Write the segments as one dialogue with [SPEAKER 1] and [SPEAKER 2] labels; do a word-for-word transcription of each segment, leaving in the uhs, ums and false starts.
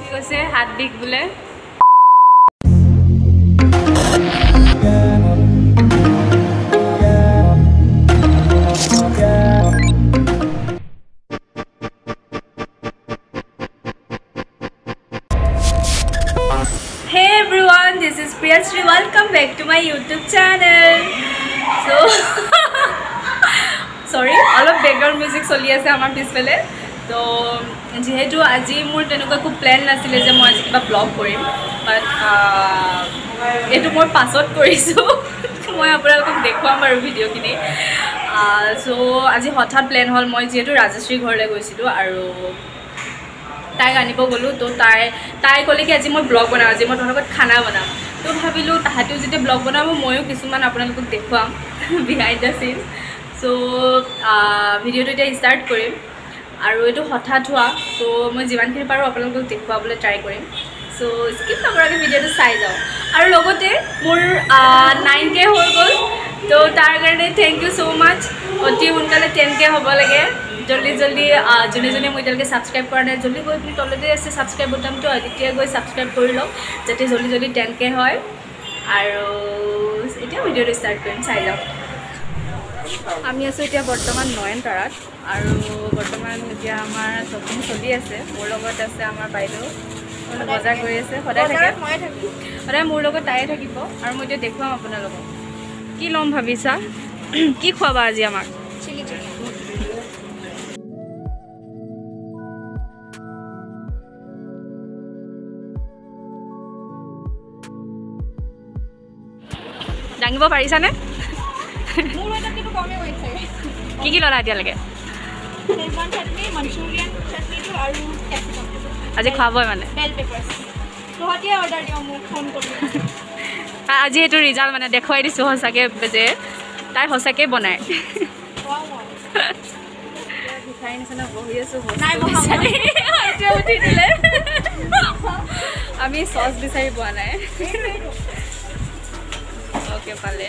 [SPEAKER 1] কৈছে হাত বিক বোলে Hey everyone, this is Priyashree. Welcome back to my YouTube channel. So sorry, all of background music চলি আছে আমাৰ পিছফালে তো যেহেতু আজি মোৰ তেনেকুৱা একো প্ল্যান নাছিলে যে মই আজি কিবা ব্লগ কৰিম বাট এইটো মই পাছত কৰিছোঁ মই আপোনালোকক দেখুৱাম বাৰু ভিডিঅ'খিনি সো আজি হঠাৎ প্ল্যান হ'ল মই যেহেতু ৰাজশ্ৰী ঘৰলৈ গৈছিলোঁ আৰু তাইক আনিব গ'লোঁ তো তাই তাই ক'লে কি আজি মই ব্লগ বনাওঁ আজি মই তোৰ লগত খানা বনাম তো ভাবিলোঁ তাহাঁতেও যেতিয়া ব্লগ বনাব ময়ো কিছুমান আপোনালোকক দেখুৱাম বিহাইণ্ড দ্য চিন সো ভিডিঅ'টো এতিয়া ষ্টাৰ্ট কৰিম আৰু এইটো হঠাৎ হোৱা তো মই যিমানখিনি পাৰোঁ আপোনালোকক দেখুৱাবলৈ ট্ৰাই কৰিম সো স্কিপ নকৰাকৈ ভিডিঅ'টো চাই যাওঁ আৰু লগতে মোৰ নাইন কে হৈ গ'ল তো তাৰ কাৰণে থেংক ইউ ছ' মাছ অতি সোনকালে টেন কে হ'ব লাগে জলদি জলদি যোনে যোনে মই এতিয়ালৈকে ছাবস্ক্ৰাইব কৰা নাই জলদি গৈ পিনি তলতে আছে ছাবস্ক্ৰাইব বুটামটো তেতিয়া গৈ ছাবস্ক্ৰাইব কৰি লওক যাতে জলদি জলদি টেন কে হয় আৰু এতিয়া ভিডিঅ'টো ষ্টাৰ্ট কৰিম চাই যাওক আমি আছোঁ এতিয়া বৰ্তমান নয়নতাৰাত আৰু বৰ্তমান এতিয়া আমাৰ শ্বপিং চলি আছে মোৰ লগত আছে আমাৰ বাইদেউ বজাৰ কৰি আছে সদায় থাকে সদায় মোৰ লগত তাইয়ে থাকিব আৰু মই এতিয়া দেখুৱাম আপোনালোকক কি ল'ম ভাবিছা কি খুৱাবা আজি আমাক চিলি চিকেন দাঙিব পাৰিছানে কি কি ল'লা এতিয়ালৈকে আজি খুৱাবই মানে আজি এইটো ৰিজাল্ট মানে দেখুৱাই দিছোঁ সঁচাকৈ যে তাই সঁচাকৈ বনায় ভিখাৰী নিচিনা বহি আছোঁ উঠি দিলে আমি চচ বিচাৰি পোৱা নাই অ'কে পালে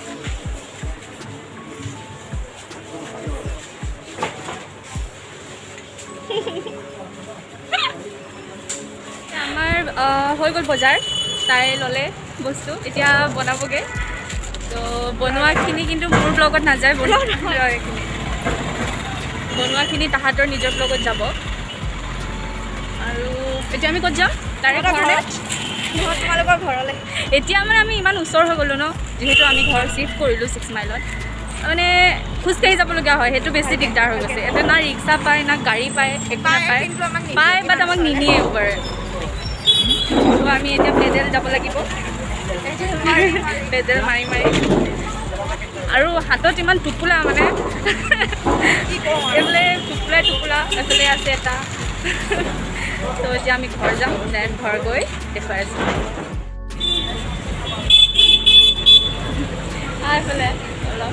[SPEAKER 1] আমাৰ হৈ গ'ল বজাৰ তাই ল'লে বস্তু এতিয়া বনাবগৈ তো বনোৱাখিনি কিন্তু মোৰ ব্লগত নাযায় বনোৱাখিনি বনোৱাখিনি তাহাঁতৰ নিজৰ ব্লগত যাব আৰু এতিয়া আমি ক'ত যাম তাৰে ঘৰলৈ তোমালোকৰ ঘৰলৈ এতিয়া মানে আমি ইমান ওচৰ হৈ গ'লোঁ ন যিহেতু আমি ঘৰ চিফ্ট কৰিলোঁ ছিক্স মাইলত মানে খোজকাঢ়ি যাবলগীয়া হয় সেইটো বেছি দিগদাৰ হৈ গৈছে এতিয়া না ৰিক্সা পায় না গাড়ী পায় একো নাপায় পায় বাট আমাক নিনিয়ে এবাৰ তো আমি এতিয়া পেডেল যাব লাগিব পেডেল মাৰি মাৰি আৰু হাতত ইমান টোপোলা মানে এইফালে টোপোলাই টোপোলা এইফালে আছে এটা তো এতিয়া আমি ঘৰ যাম দেন ঘৰ গৈ দেখুৱাই আছোঁ এইফালে অলপ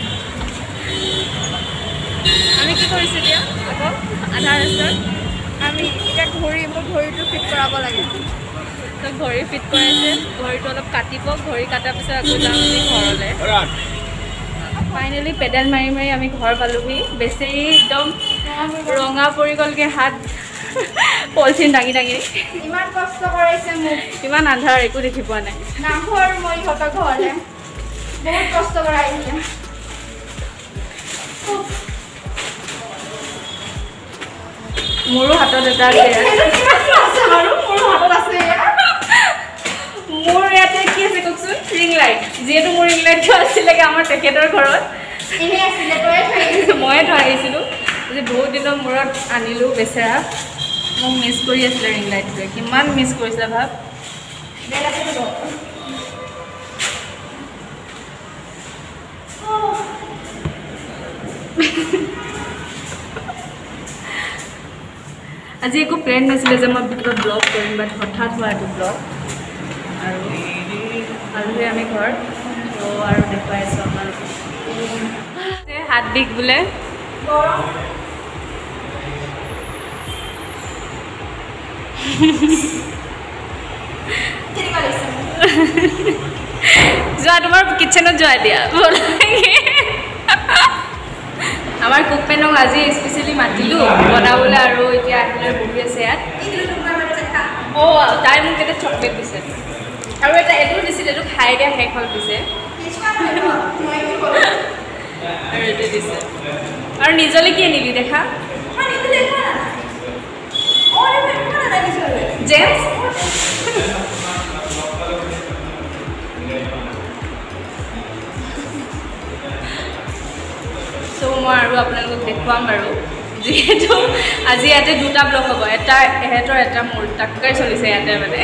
[SPEAKER 1] আমি কি কৰিছোঁ এতিয়া আকৌ আধা ৰাস্তাত আমি এতিয়া ঘড়ী মোৰ ঘড়ীটো ফিট কৰাব লাগে তো ঘড়ী ফিট কৰাইছে ঘড়ীটো অলপ কাটিব ঘড়ী কটাৰ পিছত আকৌ যাম আমি ঘৰলৈ ফাইনেলি পেডেল মাৰি মাৰি আমি ঘৰ পালোহি বেচেৰি একদম ৰঙা পৰি গ'লগৈ হাত পলিথিন দাঙি দাঙি ইমান কষ্ট কৰাইছে মোক ইমান আন্ধাৰ একো দেখি পোৱা নাই নাহো আৰু মই ইহঁতৰ ঘৰলৈ বহুত কষ্ট কৰাইছে মোৰো হাতত এটা মোৰ ইয়াতে কি আছে কওকচোন ৰিং লাইট যিহেতু মোৰ ৰিং লাইটটো আছিলেগৈ আমাৰ তেখেতৰ ঘৰত ময়ে থৈ আহিছিলোঁ যে বহুত দিনৰ মূৰত আনিলোঁ বেচেৰা মোক মিছ কৰি আছিলে ৰিং লাইটটোৱে কিমান মিছ কৰিছিলে ভাব আজি একো প্লেন নাছিলে যে মই কিবা ব্লগ কৰিম বাট হঠাৎ হোৱা এইটো ব্লগ আৰু আলহী আমি ঘৰত তো আৰু দেখুৱাই আছোঁ আপোনালোকক হাত বিষ বোলে যোৱা তোমাৰ কিটচেনত যোৱা দিয়া আমাৰ কুকপেনক আজি স্পেচিয়েলি মাতিলোঁ বনাবলৈ আৰু এতিয়া আহিলৈ বহি আছে ইয়াত অঁ তাই মোক এটা চকলেট দিছে আৰু এটা এইটো দিছিল এইটো খাই দিয়া শেষ হ'ল দিছে আৰু এইটো দিছে আৰু নিজলৈ কি আনিবি দেখা জেমছ চ' মই আৰু আপোনালোকক দেখুৱাম বাৰু যিহেতু আজি ইয়াতে দুটা ব্লগ হ'ব এটা এহেঁতৰ এটা মোৰ টাক্কাৰ চলিছে ইয়াতে মানে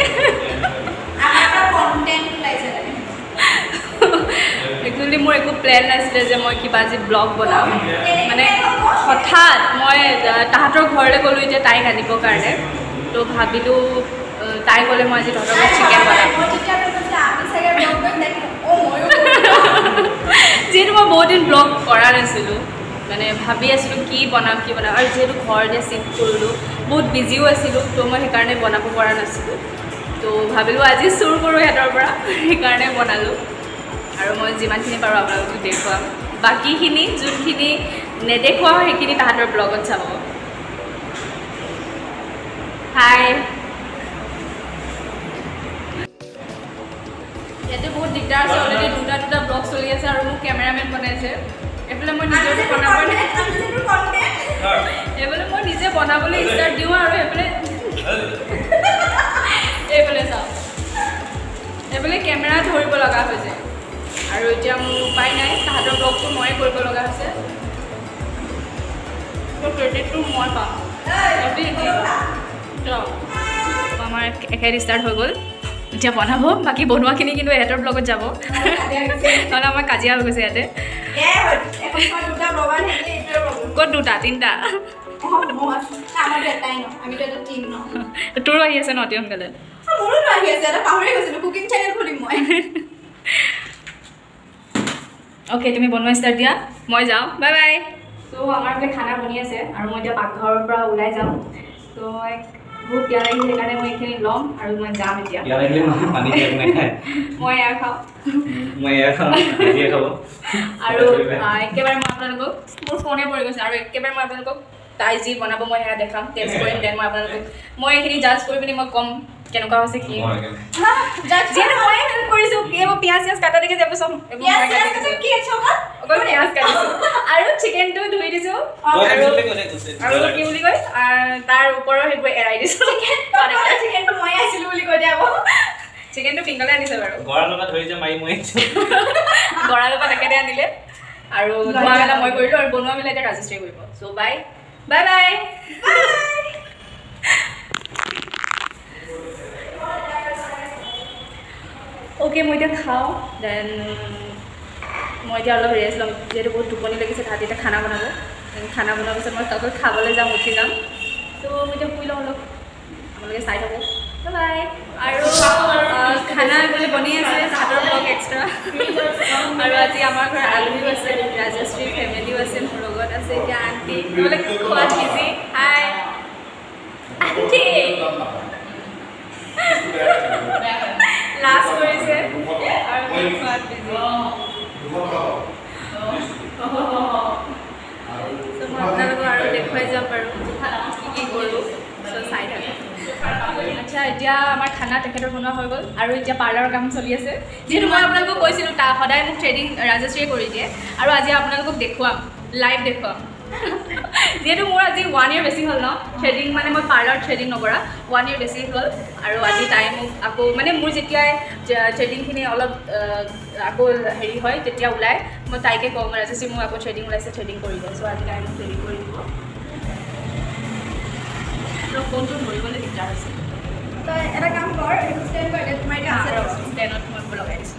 [SPEAKER 1] একচুৱেলি মোৰ একো প্লেন নাছিলে যে মই কিবা আজি ব্লগ বনাম মানে হঠাৎ মই তাহাঁতৰ ঘৰলৈ গ'লোঁ এতিয়া তাইক আনিবৰ কাৰণে তো ভাবিলোঁ তাই ক'লে মই আজি তহঁতৰ ঘৰত চিকেন বনাম যিহেতু মই বহুত দিন ব্লগ কৰা নাছিলোঁ মানে ভাবি আছিলোঁ কি বনাম কি বনাম আৰু যিহেতু ঘৰতে চিফ্ট কৰিলোঁ বহুত বিজিও আছিলোঁ তো মই সেইকাৰণে বনাব পৰা নাছিলোঁ তো ভাবিলোঁ আজি চুৰ কৰোঁ সিহঁতৰ পৰা সেইকাৰণে বনালোঁ আৰু মই যিমানখিনি পাৰোঁ আপোনালোকক দেখুৱাম বাকীখিনি যোনখিনি নেদেখুৱাওঁ সেইখিনি তাহাঁতৰ ব্লগত চাব হাই ইয়াতে বহুত দিগদাৰ আছে অলৰেডি দুটা দুটা ব্লগ চলি আছে আৰু মোক কেমেৰামেন বনাইছে এইফালে মই নিজে বনাব এইফালে মই নিজে বনাবলৈ ষ্টাৰ্ট দিওঁ আৰু এইফালে এইফালে চাওঁ এইফালে কেমেৰা ধৰিব লগা হৈছে আৰু এতিয়া মোৰ উপায় নাই তাহাঁতৰ ব্লগটো ময়ে কৰিব লগা হৈছে তো ক্ৰেডিটটো মই পাম আমাৰ একেবাৰে ষ্টাৰ্ট হৈ গ'ল এতিয়া বনাব বাকী বনোৱাখিনি কিন্তু এহেঁতৰ ব্লগত যাব নহ'লে আমাৰ কাজিয়া হৈ গৈছে ইয়াতে ক'ত দুটা তিনিটা তোৰো আহি আছে ন অতি সোনকালে অ'কে তুমি বনোৱা ষ্টাৰ্ট দিয়া মই যাওঁ বাই বাই চ' আমাৰ বোলে খানা বনি আছে আৰু মই এতিয়া পাকঘৰৰ পৰা ওলাই যাম ত' বহুত বেয়া লাগিছে সেইকাৰণে মই এইখিনি ল'ম আৰু মই যাম এতিয়া মই এয়া খাওঁ আৰু একেবাৰে মই আপোনালোকক মোৰ ফোনে পৰি গৈছে আৰু একেবাৰে মই আপোনালোকক তাই যি বনাব মই সেয়া দেখাম টেষ্ট কৰিম দেন মই আপোনালোকক মই এইখিনি জাজ কৰি পিনি মই ক'ম কেনেকুৱা হৈছে কি যিহেতু মই হেল্প কৰিছোঁ এইবোৰ পিঁয়াজ চিয়াজ কাটা দেখি যাব চব অকল পিঁয়াজ কাটিছোঁ আৰু চিকেনটো ধুই দিছোঁ আৰু কি বুলি কয় তাৰ ওপৰৰ সেইবোৰ এৰাই দিছোঁ চিকেনটো মই আহিছিলোঁ বুলি কৈ দিয়া চিকেনটো পিংকলে আনিছে বাৰু গঁৰালৰ পৰা ধৰি যে মাৰি মই গঁৰালৰ পৰা একেদে আনিলে আৰু ধোৱা মেলা মই কৰিলোঁ আৰু বনোৱা মেলা এতিয়া ৰাজশ্ৰী কৰিব চ' বাই বাই বাই অ'কে মই এতিয়া খাওঁ দেন মই এতিয়া অলপ ৰেষ্ট ল'ম যিহেতু বহুত টোপনি লাগিছে তাহাঁতি এতিয়া খানা বনাব খানা বনোৱাৰ পিছত মই তাত খাবলৈ যাম উঠি যাম ত' মই এতিয়া শুই লওঁ অলপ আপোনালোকে চাই থাকোঁ বাই আৰু খানা বোলে বনি আছে তাহাঁতৰ ব্লগ এক্সট্ৰা আৰু আজি আমাৰ ঘৰত আলহীও আছে ৰাজশ্ৰীৰ ফেমিলিও আছে মোৰ লগত আছে এতিয়া আণ্টি নহ'লে খোৱাত বিজি হাই আণ্টি লাষ্ট কৰিছে আৰু খোৱাত বিজি চ' মই আপোনালোকক আৰু দেখুৱাই যাম বাৰু কি কি কৰোঁ চ' চাই থাকোঁ আচ্ছা এতিয়া আমাৰ খানা তেখেতৰ বনোৱা হৈ গ'ল আৰু এতিয়া পাৰ্লাৰৰ কাম চলি আছে যিহেতু মই আপোনালোকক কৈছিলোঁ তা সদায় মোক থ্ৰেডিং ৰাজশ্ৰীয়ে কৰি দিয়ে আৰু আজি আপোনালোকক দেখুৱাম লাইভ দেখুৱাম যিহেতু মোৰ আজি ওৱান ইয়েৰ বেছি হ'ল ন থ্ৰেডিং মানে মই পাৰ্লাৰ থ্ৰেডিং নকৰা ওৱান ইয়েৰ বেছি হ'ল আৰু আজি তাই মোক আকৌ মানে মোৰ যেতিয়াই থ্ৰেডিংখিনি অলপ আকৌ হেৰি হয় তেতিয়া ওলায় মই তাইকে কওঁ ৰাজশ্ৰী মোক আকৌ থ্ৰেডিং ওলাইছে থ্ৰেডিং কৰি দিয়ে চ' আজি তাই মোক থ্ৰেডিং কৰি দিব ফোনটো ধৰিবলৈ দিগদাৰ হৈছে তই এটা কাম কৰ ষ্টেণ্ড কৰিলে তোমাৰ এতিয়া আছে ষ্টেণ্ডত মই লগাই দিছোঁ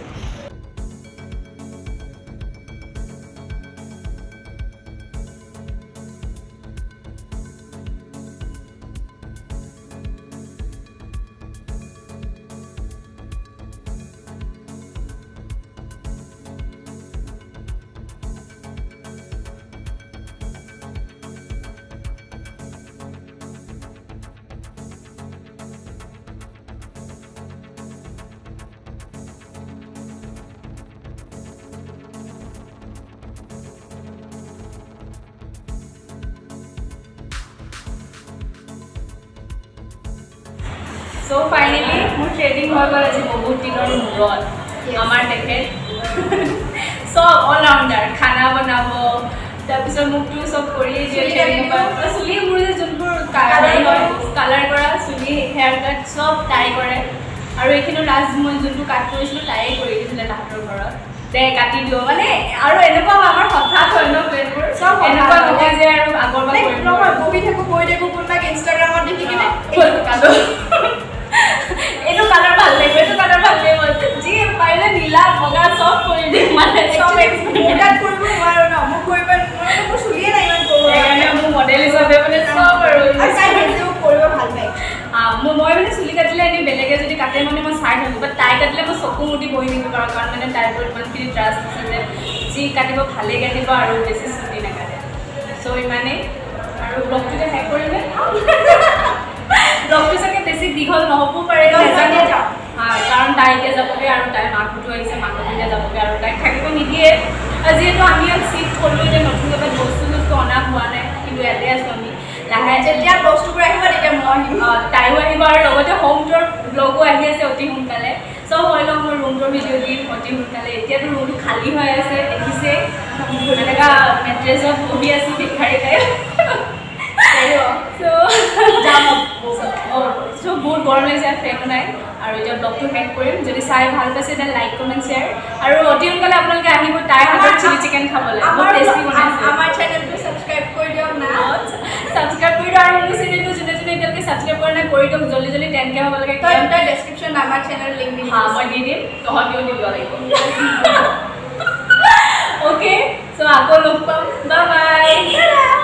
[SPEAKER 1] সো ফাইনালি মোৰ ট্ৰেডিং হৈ গ'ল আজি বহুত দিনৰ মূৰত আমাৰ তেখেত সব অল ৰাউণ্ডাৰ খানা বনাব তাৰপিছত মুখটো সব কৰি দিয়ে চুলি মোৰ যোনবোৰ কালাৰ হয় কালাৰ কৰা চুলি হেয়াৰ কাট সব তাই কৰে আৰু এইখিনি লাষ্ট মই যোনটো কাট কৰিছিলোঁ তাই কৰি দিছিলে তাহাঁতৰ ঘৰত দে কাটি দিওঁ মানে আৰু এনেকুৱা আমাৰ হঠাৎ হয় ন প্লেনবোৰ চব এনেকুৱা নহয় যে আৰু আগৰ পৰা বহি থাকোঁ বহি থাকোঁ কোনোবাক ইনষ্টাগ্ৰামত দেখি কিনে এইটো কালাৰ ভাল লাগিব এইটো কালাৰ ভাল লাগিব যি পাৰিলে নীলা বগা চব কৰি দিম মানে চব এক্সপেৰিমেণ্ট কৰিব নোৱাৰো ন মোক কৰিব মোৰ চুলিয়ে নাই ইমান কৰিব সেইকাৰণে মোৰ মডেল হিচাপে মানে চব আৰু তাই ভিডিঅ' কৰিব ভাল পায় মই মই মানে চুলি কাটিলে এনেই বেলেগে যদি কাটে মানে মই চাই থাকোঁ বাট তাই কাটিলে মই চকু মুদি বহি থাকিব পাৰোঁ কাৰণ মানে তাইৰ ওপৰত ইমানখিনি ট্ৰাষ্ট আছে যে যি কাটিব ভালেই কাটিব আৰু বেছি চুলি নাকাটে চ' ইমানেই আৰু ব্লগটোতে শেষ কৰিলে ব্লগটো চাগে বেছি দীঘল নহ'বও পাৰে নাজানে কাৰণ তাই এতিয়া যাবগৈ আৰু তাইৰ মাকহঁতো আহিছে মাকহঁতো এতিয়া যাবগৈ আৰু তাইক থাকিব নিদিয়ে যিহেতু আমি ইয়াত চিফ্ট হ'লোঁ এতিয়া নতুন কিবা বস্তু চস্তু অনা হোৱা নাই কিন্তু ইয়াতে আছোঁ আমি লাহে যেতিয়া বস্তুবোৰ আহিব তেতিয়া মই আহিম তাইও আহিব আৰু লগতে হোম টুৰ ব্লগো আহি আছে অতি সোনকালে চব হৈ লওক মই ৰুম টুৰ ভিডিঅ' দিম অতি সোনকালে এতিয়াতো ৰুমটো খালী হৈ আছে দেখিছে এনেকুৱা মেট্ৰেছত বহি আছোঁ ভিক্ষাৰী টাইপ চ' বহুত গৰম লাগিছে ফেনো নাই আৰু এতিয়া ব্লগটো শেষ কৰিম যদি চাই ভাল পাইছে দেন লাইক কমেণ্ট শ্বেয়াৰ আৰু অতি সোনকালে আপোনালোকে আহিব তাইৰ হাতত চিলি চিকেন খাবলৈ বহুত টেষ্টি বনাইছে আমাৰ চেনেলটো ছাবস্ক্ৰাইব কৰি দিয়ক না ছাবস্ক্ৰাইব কৰি দিয়ক আৰু মোৰ চেনেলটো যোনে যোনে এতিয়ালৈকে ছাবস্ক্ৰাইব কৰা নাই কৰি দিয়ক জল্দি জল্দি টেন কে হ'ব লাগে তই তই ডেছক্ৰিপশ্যন আমাৰ চেনেল লিংক দিম হা মই দি দিম তহঁতিও দিব লাগিব অ'কে চ' আকৌ লগ পাম বাই বাই